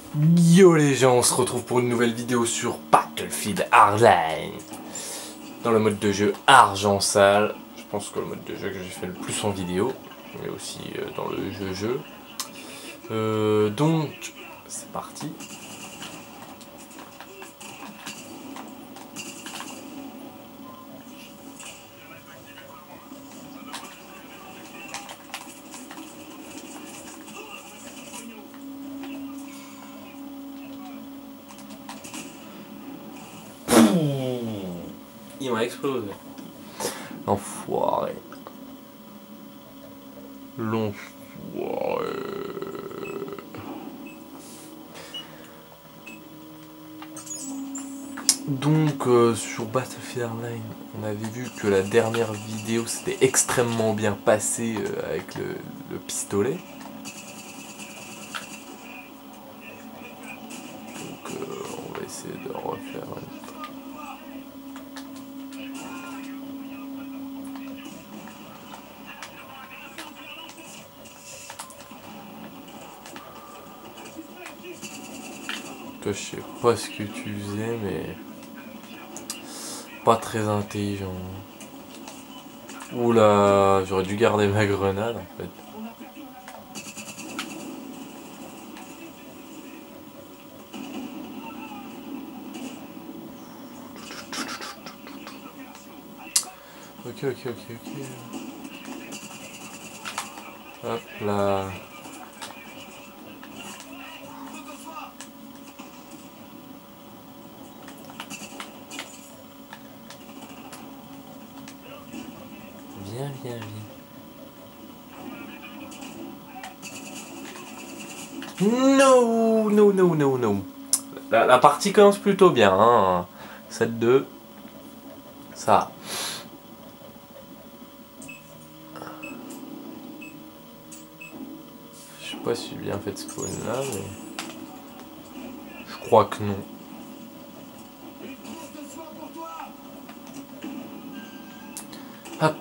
Yo les gens, on se retrouve pour une nouvelle vidéo sur Battlefield Hardline. Dans le mode de jeu argent sale. Je pense que le mode de jeu que j'ai fait le plus en vidéo. Mais aussi dans le jeu. Donc, c'est parti. Il m'a explosé. Enfoiré. L'enfoiré. Donc sur Battlefield Hardline, on avait vu que la dernière vidéo s'était extrêmement bien passée avec le pistolet. Donc on va essayer de refaire une... Toi, je sais pas ce que tu faisais, mais pas très intelligent. Oula, j'aurais dû garder ma grenade en fait. Ok. Hop là. Viens. No. La partie commence plutôt bien, hein. 7-2. Ça. Je sais pas si j'ai bien fait de spawn là, mais... Je crois que non. Hop.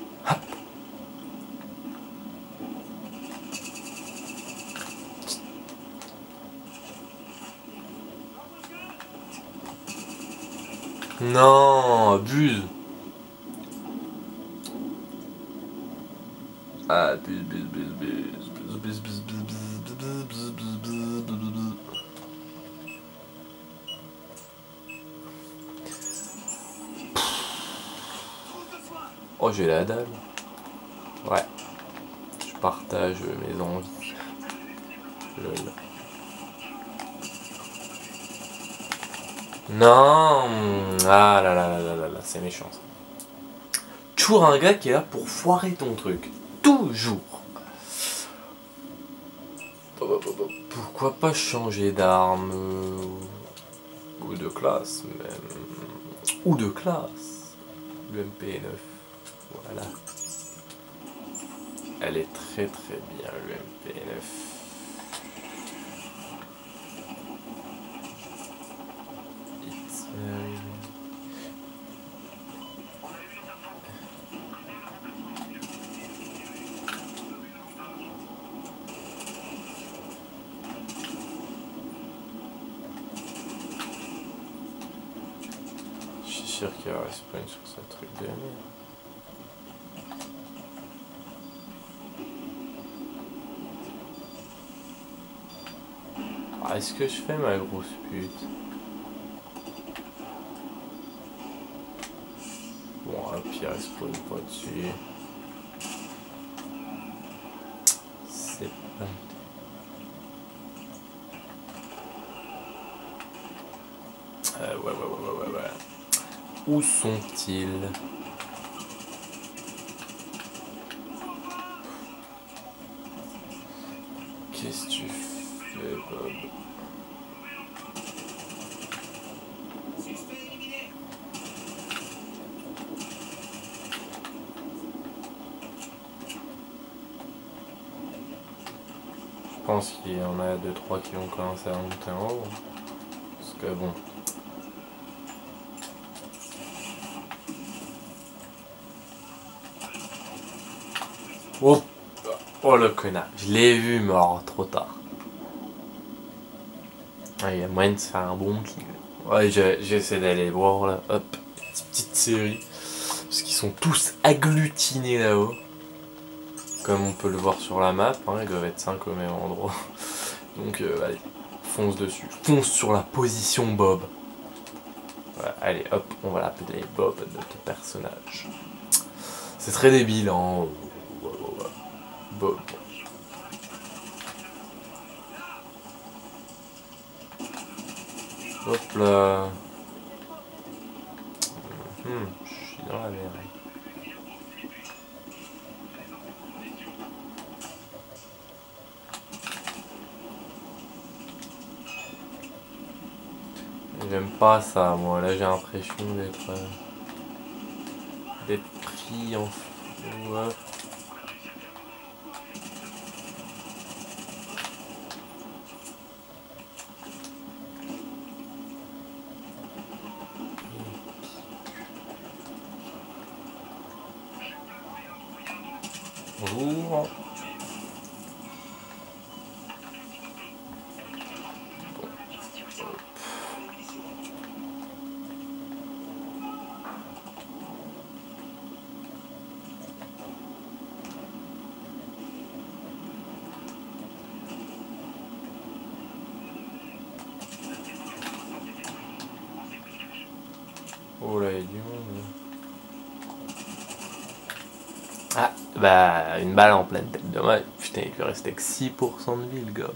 Non, abuse. Ah, buse. Oh, j'ai la dalle. Ouais. Je partage mes envies. Lol. Non. Ah là, c'est méchant ça. Toujours un gars qui est là pour foirer ton truc. Toujours. Pourquoi pas changer d'arme ou de classe même. Ou de classe. Le MP9. Voilà. Elle est très bien le MP9. Je suis sûr qu'il y aura spawn sur ce truc de merde. Ah, est-ce que je fais ma grosse pute? Bon, à pire, elle spawn pas dessus. C'est pas... Ouais. Où sont-ils? Qu'est-ce que tu fais, Bob? Je pense qu'il y en a 2-3 qui vont commencer à monter en haut. Parce que bon... Oh le connard, je l'ai vu mort, trop tard. Ouais, il y a moyen de se faire un bon kill. Ouais, j'essaie d'aller voir là, hop, petite série. Parce qu'ils sont tous agglutinés là-haut. Comme on peut le voir sur la map, hein, ils doivent être 5 au même endroit. Donc allez, fonce dessus. Fonce sur la position Bob. Voilà, allez hop, on va l'appeler Bob, notre personnage. C'est très débile, hein. Bob. Hop là. Je suis dans la merde. J'aime pas ça, moi. Là, j'ai l'impression d'être pris en... Ouais. Bonjour. Oh là, il y a du monde. Ah, bah, une balle en pleine tête de moi. Putain, il lui restait que 6% de vie, le gars.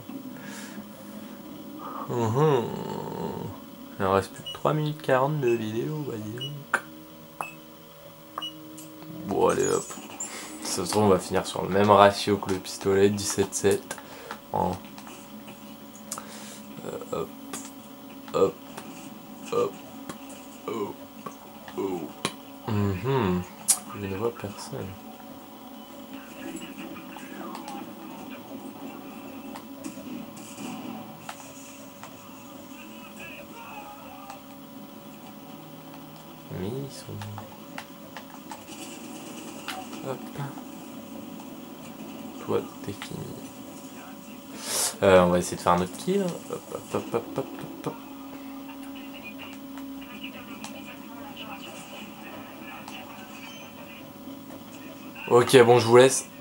Il en reste plus de 3 minutes 40 de vidéo, bah dis donc. Bon, allez hop. Ça se trouve, on va finir sur le même ratio que le pistolet, 17-7. Hein. Hop, hop, hop, hop, hop. Je ne vois personne. Mais ils sont... Hop. Toi, t'es fini. On va essayer de faire un autre kill. Hop, hop, hop, hop, hop, hop, hop. Ok, bon, je vous laisse.